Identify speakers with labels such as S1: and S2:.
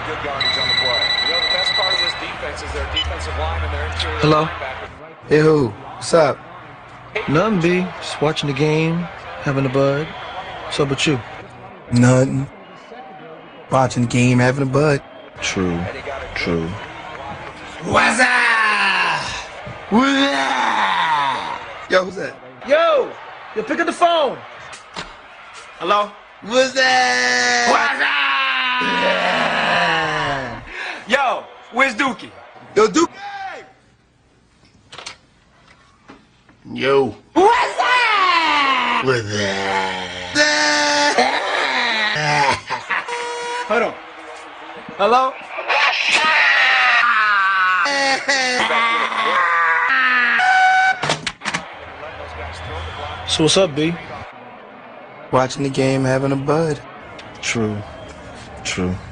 S1: good yardage on the play. You know, the best part of this defense is their defensive line and their interior
S2: Hello?
S1: linebacker.
S2: Hey, who? What's up?
S3: Nothing, B. Just watching the game, having a bud. What's up with you?
S2: Nothing. Watching the game, having a bud.
S3: True. True.
S2: Wassup! Yo, who's that?
S3: Yo, pick up the phone.
S2: Hello? What's that?
S1: Yo, where's Dookie?
S2: Yo, Duke. Yo.
S4: What's that?
S2: What's that?
S3: Hold on. Hello? So what's up, B?
S2: Watching the game, having a bud.
S3: True. True.